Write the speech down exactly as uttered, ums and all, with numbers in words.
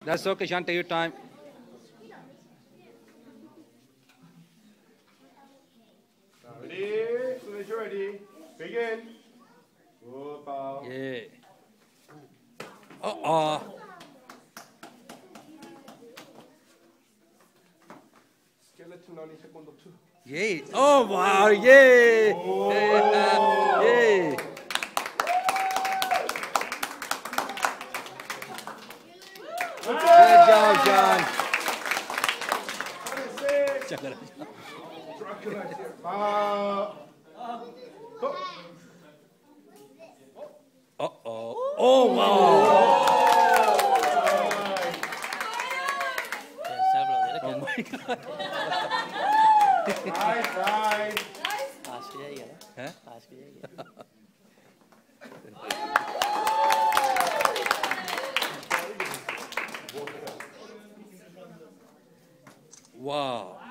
That's okay, Shawn. Take your time. Ready? As soon as you're ready, begin. Good bow. Yeah. Uh oh. Skeleton only secondo two. Yeah. Oh wow. Yeah. Oh. Yeah. Yeah. Good job, Shawn. Bow. Uh oh. Oh wow. Oh my God. Right, right. Huh? Wow.